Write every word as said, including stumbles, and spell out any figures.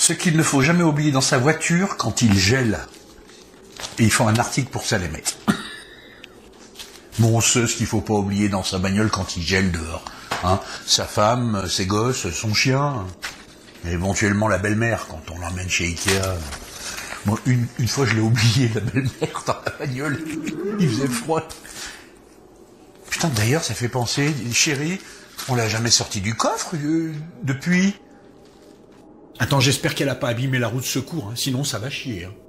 Ce qu'il ne faut jamais oublier dans sa voiture quand il gèle. Et ils font un article pour ça, les mecs. Bon, ce qu'il faut pas oublier dans sa bagnole quand il gèle dehors. Hein, sa femme, ses gosses, son chien, et éventuellement la belle-mère quand on l'emmène chez Ikea. Moi, une, une fois, je l'ai oublié, la belle-mère, dans la bagnole. Il faisait froid. Putain, d'ailleurs, ça fait penser, chérie, on l'a jamais sorti du coffre euh, depuis. Attends, j'espère qu'elle a pas abîmé la roue de secours, hein, sinon ça va chier. Hein.